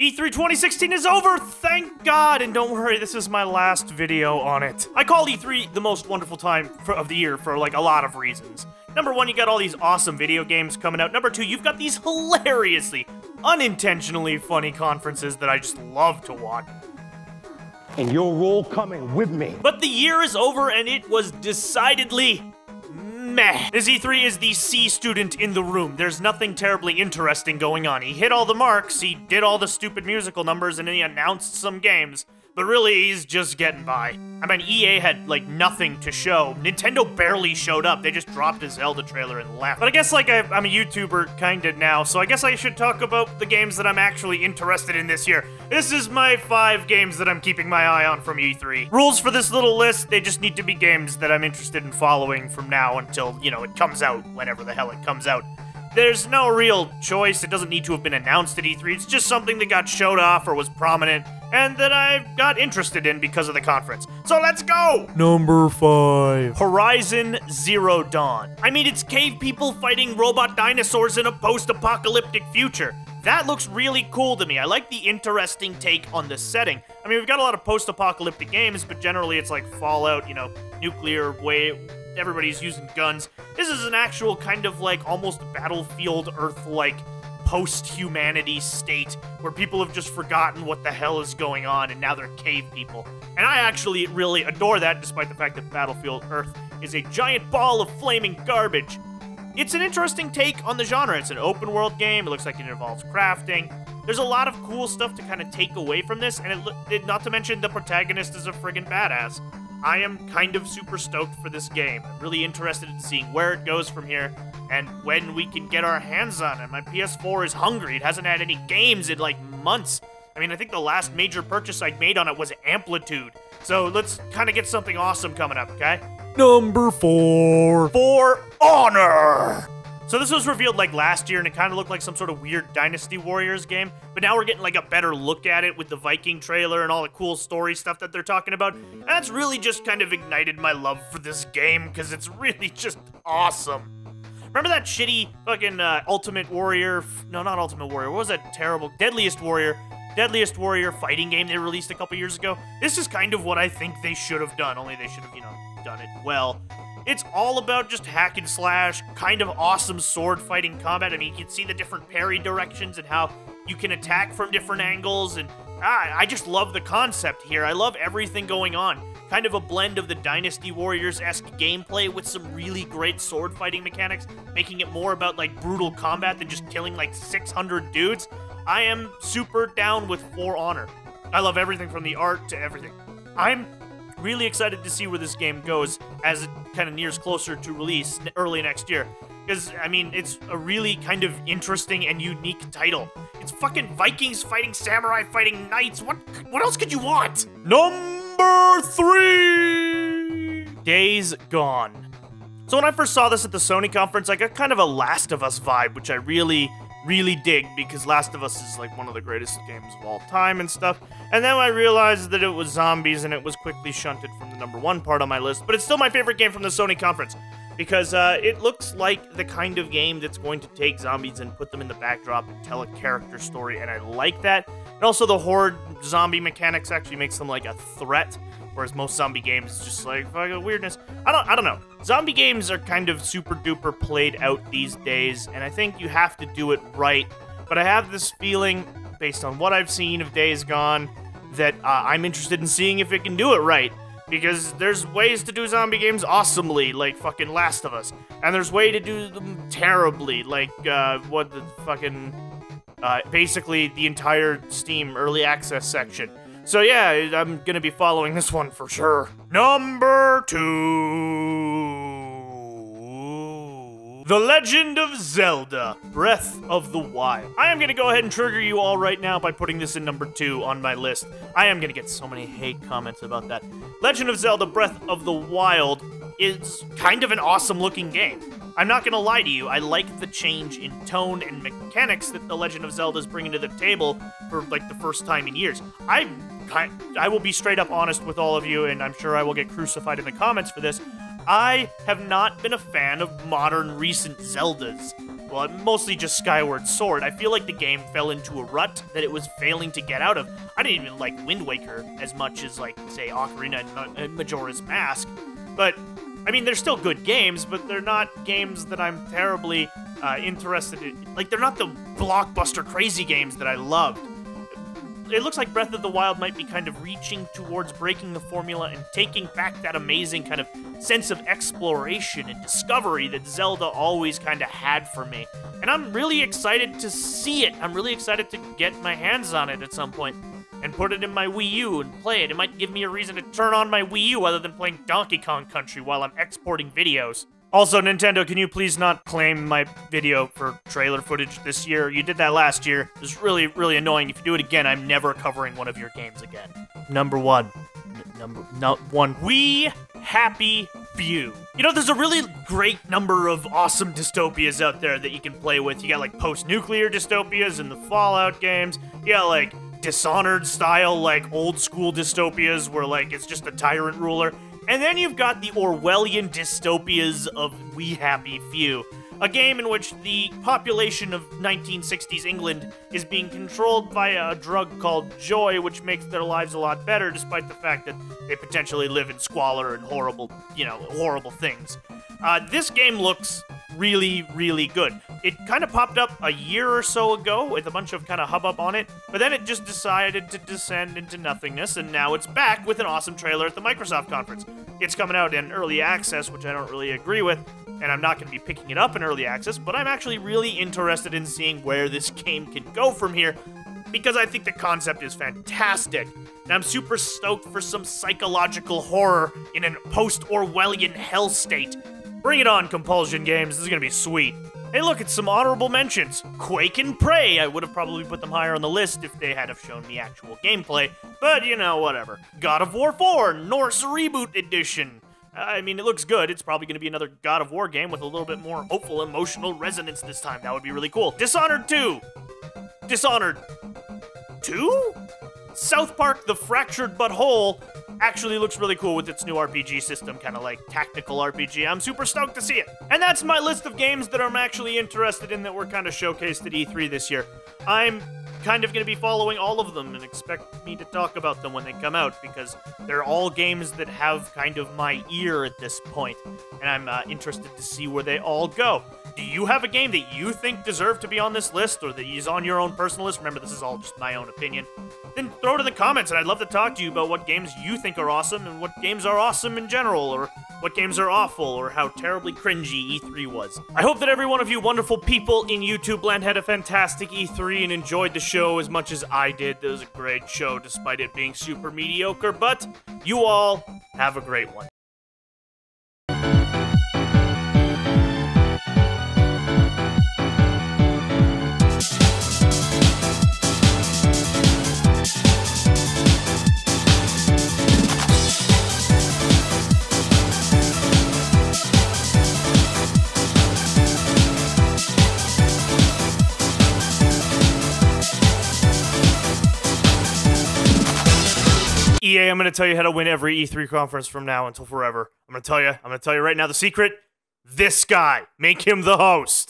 E3 2016 is over, thank God! And don't worry, this is my last video on it. I call E3 the most wonderful time of the year for like a lot of reasons. Number one, you got all these awesome video games coming out. Number two, you've got these hilariously, unintentionally funny conferences that I just love to watch. And you're all coming with me. But the year is over and it was decidedly meh. This E3 is the C student in the room. There's nothing terribly interesting going on. He hit all the marks, he did all the stupid musical numbers, and then he announced some games. But really, he's just getting by. I mean, EA had, like, nothing to show. Nintendo barely showed up. They just dropped a Zelda trailer and left. But I guess, like, I'm a YouTuber kinda now, so I guess I should talk about the games that I'm actually interested in this year. This is my 5 games that I'm keeping my eye on from E3. Rules for this little list, they just need to be games that I'm interested in following from now until, you know, it comes out, whenever the hell it comes out. There's no real choice. It doesn't need to have been announced at E3. It's just something that got showed off or was prominent and that I got interested in because of the conference. So let's go! Number 5. Horizon Zero Dawn. I mean, it's cave people fighting robot dinosaurs in a post-apocalyptic future. That looks really cool to me. I like the interesting take on the setting. I mean, we've got a lot of post-apocalyptic games, but generally it's like Fallout, you know, nuclear way. Everybody's using guns. This is an actual kind of like almost Battlefield Earth-like post-humanity state where people have just forgotten what the hell is going on and now they're cave people. And I actually really adore that, despite the fact that Battlefield Earth is a giant ball of flaming garbage. It's an interesting take on the genre. It's an open world game. It looks like it involves crafting. There's a lot of cool stuff to kind of take away from this, and not to mention the protagonist is a friggin' badass. I am kind of super stoked for this game. I'm really interested in seeing where it goes from here and when we can get our hands on it. My PS4 is hungry. It hasn't had any games in like months. I mean, I think the last major purchase I'd made on it was Amplitude. So let's kind of get something awesome coming up, okay? Number 4. For Honor! So this was revealed like last year and it kind of looked like some sort of weird Dynasty Warriors game, but now we're getting like a better look at it with the Viking trailer and all the cool story stuff that they're talking about. And that's really just kind of ignited my love for this game because it's really just awesome. Remember that shitty fucking Ultimate Warrior? No, not Ultimate Warrior. What was that terrible? Deadliest Warrior fighting game they released a couple years ago. This is kind of what I think they should have done, only they should have, you know, done it well. It's all about just hack and slash, kind of awesome sword fighting combat. I mean, you can see the different parry directions and how you can attack from different angles, and I just love the concept here. I love everything going on. Kind of a blend of the Dynasty Warriors-esque gameplay with some really great sword fighting mechanics, making it more about like brutal combat than just killing like 600 dudes. I am super down with For Honor. I love everything from the art to everything. I'm really excited to see where this game goes as it kind of nears closer to release early next year. Because, I mean, it's a really kind of interesting and unique title. It's fucking Vikings fighting samurai fighting knights. What else could you want? Number 3! Days Gone. So when I first saw this at the Sony conference, I got kind of a Last of Us vibe, which I really dig, because Last of Us is like one of the greatest games of all time and stuff. And then I realized that it was zombies, and it was quickly shunted from the number 1 part on my list. But it's still my favorite game from the Sony conference, because it looks like the kind of game that's going to take zombies and put them in the backdrop and tell a character story, and I like that. And also the horde zombie mechanics actually makes them like a threat, whereas most zombie games is just like fucking weirdness. I don't know. Zombie games are kind of super duper played out these days, and I think you have to do it right. But I have this feeling, based on what I've seen of Days Gone, that I'm interested in seeing if it can do it right. Because there's ways to do zombie games awesomely, like fucking Last of Us. And there's way to do them terribly, like basically the entire Steam Early Access section. So yeah, I'm gonna be following this one for sure. Number 2. The Legend of Zelda: Breath of the Wild. I am gonna go ahead and trigger you all right now by putting this in number 2 on my list. I am gonna get so many hate comments about that. Legend of Zelda: Breath of the Wild is kind of an awesome looking game. I'm not gonna lie to you, I like the change in tone and mechanics that The Legend of Zelda is bringing to the table for like the first time in years. I will be straight up honest with all of you, and I'm sure I will get crucified in the comments for this. I have not been a fan of modern recent Zeldas. well, mostly just Skyward Sword. I feel like the game fell into a rut that it was failing to get out of. I didn't even like Wind Waker as much as, like, say, Ocarina and Majora's Mask. But, I mean, they're still good games, but they're not games that I'm terribly interested in. Like, they're not the blockbuster crazy games that I loved. It looks like Breath of the Wild might be kind of reaching towards breaking the formula and taking back that amazing kind of sense of exploration and discovery that Zelda always kind of had for me. And I'm really excited to see it. I'm really excited to get my hands on it at some point and put it in my Wii U and play it. It might give me a reason to turn on my Wii U other than playing Donkey Kong Country while I'm exporting videos. Also, Nintendo, can you please not claim my video for trailer footage this year? You did that last year. It was really, really annoying. If you do it again, I'm never covering one of your games again. Number one. We Happy Few. You know, there's a really great number of awesome dystopias out there that you can play with. You got, like, post-nuclear dystopias in the Fallout games. You got, like, Dishonored style, like, old-school dystopias where, like, it's just a tyrant ruler. And then you've got the Orwellian dystopias of We Happy Few, a game in which the population of 1960s England is being controlled by a drug called joy, which makes their lives a lot better, despite the fact that they potentially live in squalor and horrible things. This game looks really, really good. It kind of popped up a year or so ago with a bunch of kind of hubbub on it, but then it just decided to descend into nothingness, and now it's back with an awesome trailer at the Microsoft conference. It's coming out in early access, which I don't really agree with, and I'm not going to be picking it up in early access, but I'm actually really interested in seeing where this game can go from here, because I think the concept is fantastic, and I'm super stoked for some psychological horror in a post-Orwellian hell state. Bring it on, Compulsion Games. This is gonna be sweet. Hey, look, it's some honorable mentions. Quake and Prey. I would have probably put them higher on the list if they had have shown me actual gameplay, but, you know, whatever. God of War 4, Norse Reboot Edition. I mean, it looks good. It's probably going to be another God of War game with a little bit more hopeful emotional resonance this time. That would be really cool. Dishonored 2. Dishonored 2? South Park The Fractured But Whole actually looks really cool with its new RPG system, kind of like tactical RPG. I'm super stoked to see it. And that's my list of games that I'm actually interested in that were kind of showcased at E3 this year. I'm kind of going to be following all of them and expect me to talk about them when they come out, because they're all games that have kind of my ear at this point, and I'm interested to see where they all go. Do you have a game that you think deserved to be on this list, or that is on your own personal list? Remember, this is all just my own opinion. Then throw it in the comments, and I'd love to talk to you about what games you think are awesome, and what games are awesome in general, or what games are awful, or how terribly cringy E3 was. I hope that every one of you wonderful people in YouTube land had a fantastic E3 and enjoyed the show as much as I did. It was a great show, despite it being super mediocre, but you all have a great one. EA, I'm going to tell you how to win every E3 conference from now until forever. I'm going to tell you right now the secret. This guy. Make him the host.